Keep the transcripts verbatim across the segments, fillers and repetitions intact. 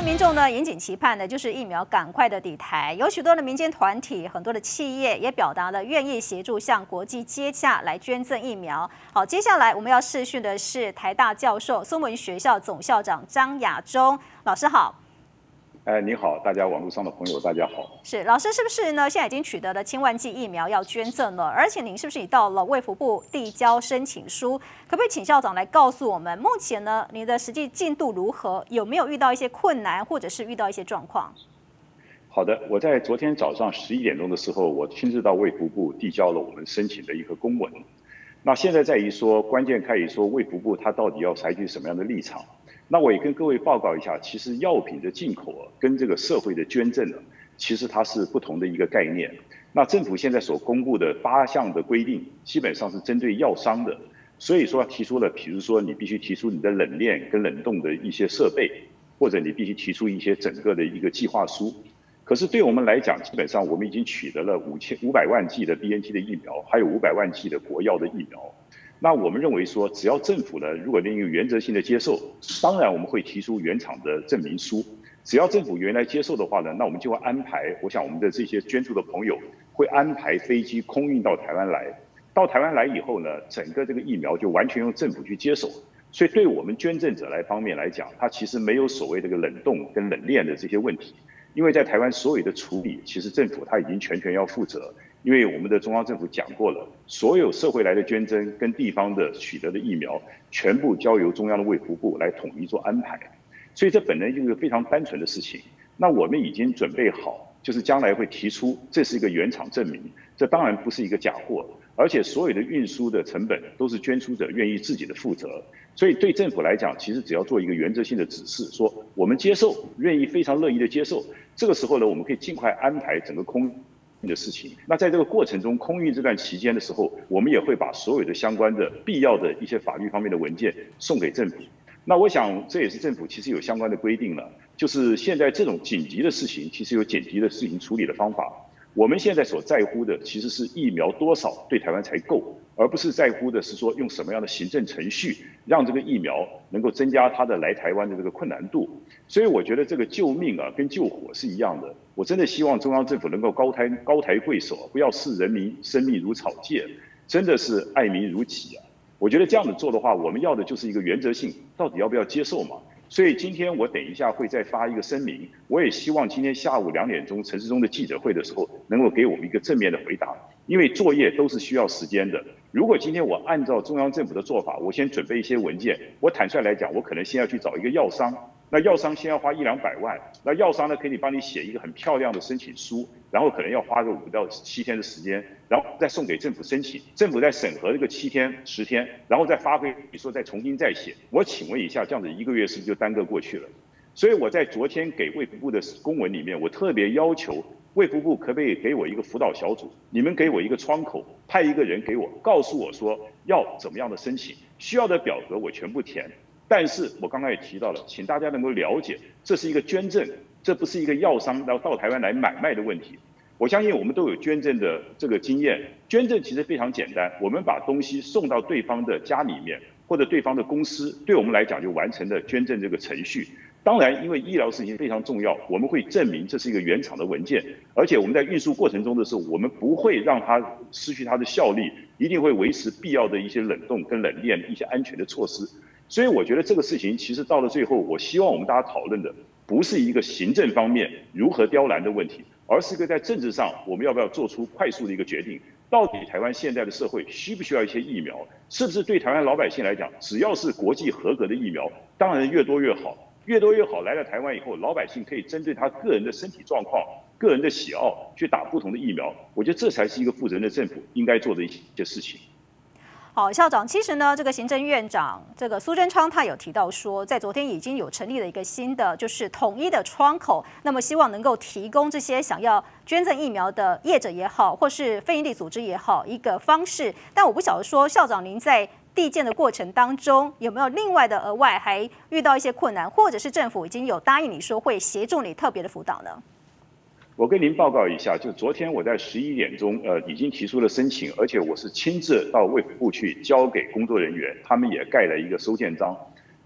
民众呢引颈期盼的就是疫苗赶快的抵台，有许多的民间团体、很多的企业也表达了愿意协助向国际接洽来捐赠疫苗。好，接下来我们要视讯的是台大教授、孙文学校总校长张亚中老师好。 哎，你好，大家网络上的朋友，大家好。 是老师，是不是呢？现在已经取得了千万剂疫苗要捐赠了，而且您是不是已到了卫福部递交申请书？可不可以请校长来告诉我们，目前呢，您的实际进度如何？有没有遇到一些困难，或者是遇到一些状况？ 好的，我在昨天早上十一点钟的时候，我亲自到卫福部递交了我们申请的一个公文。那现在在于说，关键在于说卫福部它到底要采取什么样的立场？那我也跟各位报告一下，其实药品的进口啊，跟这个社会的捐赠呢，其实它是不同的一个概念。那政府现在所公布的八项的规定，基本上是针对药商的，所以说提出了，比如说你必须提出你的冷链跟冷冻的一些设备，或者你必须提出一些整个的一个计划书。可是对我们来讲，基本上我们已经取得了五千五百万剂的 B N T 的疫苗，还有五百万剂的国药的疫苗。那我们认为说，只要政府呢，如果能有原则性的接受，当然我们会提出原厂的证明书。只要政府原来接受的话呢，那我们就会安排，我想我们的这些捐助的朋友会安排飞机空运到台湾来。到台湾来以后呢，整个这个疫苗就完全由政府去接手。所以对我们捐赠者来方面来讲，它其实没有所谓这个冷冻跟冷链的这些问题，因为在台湾所有的处理，其实政府它已经全权要负责。因为我们的中央政府讲过了，所有社会来的捐赠跟地方的取得的疫苗，全部交由中央的卫福部来统一做安排。所以这本来就是一个非常单纯的事情。那我们已经准备好，就是将来会提出这是一个原厂证明，这当然不是一个假货，而且所有的运输的成本都是捐出者愿意自己的负责。所以对政府来讲，其实只要做一个原则性的指示，说我们接受，愿意非常乐意的接受。这个时候呢，我们可以尽快安排整个空的事情。那在这个过程中，空运这段期间的时候，我们也会把所有的相关的必要的一些法律方面的文件送给政府。那我想这也是政府其实有相关的规定了，就是现在这种紧急的事情，其实有紧急的事情处理的方法。我们现在所在乎的其实是疫苗多少对台湾才够，而不是在乎的是说用什么样的行政程序让这个疫苗能够增加它的来台湾的这个困难度。所以我觉得这个救命啊跟救火是一样的。我真的希望中央政府能够高抬高抬贵手，不要视人民生命如草芥，真的是爱民如己啊！我觉得这样子做的话，我们要的就是一个原则性，到底要不要接受嘛？所以今天我等一下会再发一个声明，我也希望今天下午两点钟陈时中的记者会的时候，能够给我们一个正面的回答，因为作业都是需要时间的。如果今天我按照中央政府的做法，我先准备一些文件，我坦率来讲，我可能先要去找一个药商。那药商先要花一两百万，那药商呢可以帮你写一个很漂亮的申请书，然后可能要花个五到七天的时间，然后再送给政府申请，政府再审核这个七天十天，然后再发回你说再重新再写。我请问一下，这样子一个月是不是就耽搁过去了？所以我在昨天给卫福部的公文里面，我特别要求卫福部可不可以给我一个辅导小组，你们给我一个窗口，派一个人给我，告诉我说要怎么样的申请，需要的表格我全部填。但是我刚刚也提到了，请大家能够了解，这是一个捐赠，这不是一个药商要到台湾来买卖的问题。我相信我们都有捐赠的这个经验，捐赠其实非常简单，我们把东西送到对方的家里面，或者对方的公司，对我们来讲就完成了捐赠这个程序。当然，因为医疗事情非常重要，我们会证明这是一个原厂的文件，而且我们在运输过程中的时候，我们不会让它失去它的效力，一定会维持必要的一些冷冻跟冷链一些安全的措施。所以我觉得这个事情其实到了最后，我希望我们大家讨论的不是一个行政方面如何刁难的问题，而是一个在政治上我们要不要做出快速的一个决定。到底台湾现在的社会需不需要一些疫苗？是不是对台湾老百姓来讲，只要是国际合格的疫苗，当然越多越好，越多越好。来了台湾以后，老百姓可以针对他个人的身体状况、个人的喜好去打不同的疫苗。我觉得这才是一个负责任的政府应该做的一些事情。 好，校长，其实呢，这个行政院长这个苏贞昌他有提到说，在昨天已经有成立了一个新的就是统一的窗口，那么希望能够提供这些想要捐赠疫苗的业者也好，或是非营利组织也好一个方式。但我不晓得说，校长您在递件的过程当中有没有另外的额外还遇到一些困难，或者是政府已经有答应你说会协助你特别的辅导呢？ 我跟您报告一下，就昨天我在十一点钟，呃，已经提出了申请，而且我是亲自到卫福部去交给工作人员，他们也盖了一个收件章。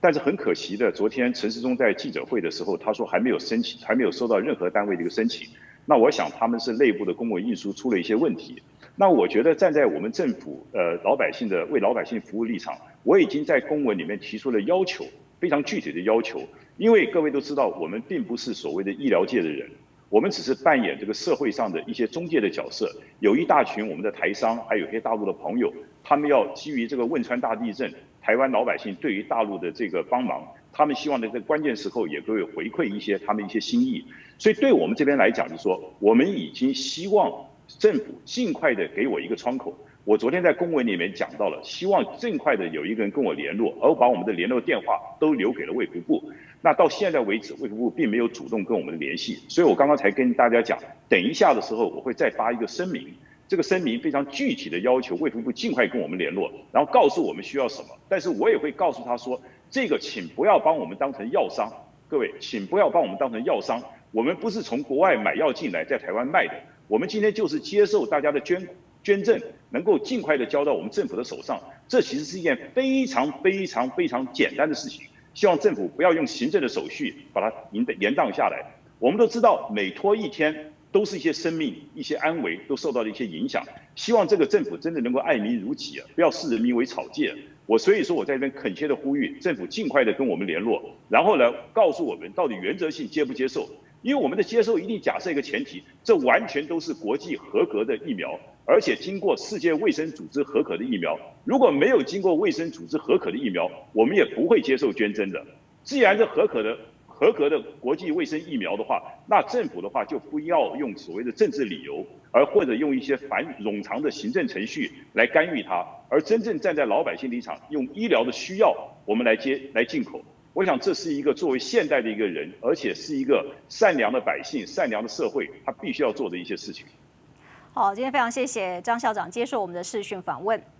但是很可惜的，昨天陈时中在记者会的时候，他说还没有申请，还没有收到任何单位的一个申请。那我想他们是内部的公文运输出了一些问题。那我觉得站在我们政府呃老百姓的为老百姓服务立场，我已经在公文里面提出了要求，非常具体的要求。因为各位都知道，我们并不是所谓的医疗界的人，我们只是扮演这个社会上的一些中介的角色。有一大群我们的台商，还有一些大陆的朋友，他们要基于这个汶川大地震，台湾老百姓对于大陆的这个帮忙，他们希望在这个关键时候也可以回馈一些他们一些心意。所以对我们这边来讲，就是说我们已经希望政府尽快的给我一个窗口。我昨天在公文里面讲到了，希望尽快的有一个人跟我联络，而把我们的联络电话都留给了卫福部。那到现在为止，卫福部并没有主动跟我们联系，所以我刚刚才跟大家讲，等一下的时候我会再发一个声明，这个声明非常具体的要求卫福部尽快跟我们联络，然后告诉我们需要什么。但是我也会告诉他说，这个请不要把我们当成药商，各位，请不要把我们当成药商，我们不是从国外买药进来在台湾卖的，我们今天就是接受大家的捐捐赠，能够尽快的交到我们政府的手上，这其实是一件非常非常非常简单的事情。希望政府不要用行政的手续把它延延宕下来。我们都知道，每拖一天都是一些生命、一些安危都受到了一些影响。希望这个政府真的能够爱民如己啊，不要视人民为草芥。我所以说我在这边恳切的呼吁政府尽快的跟我们联络，然后呢告诉我们到底原则性接不接受。因为我们的接受一定假设一个前提，这完全都是国际合格的疫苗，而且经过世界卫生组织合可的疫苗。如果没有经过卫生组织合可的疫苗，我们也不会接受捐赠的。既然是合可的、合格的国际卫生疫苗的话，那政府的话就不要用所谓的政治理由，而或者用一些繁冗长的行政程序来干预它，而真正站在老百姓立场，用医疗的需要我们来接来进口。我想这是一个作为现代的一个人，而且是一个善良的百姓、善良的社会，他必须要做的一些事情。 好，今天非常谢谢张校长接受我们的视讯访问。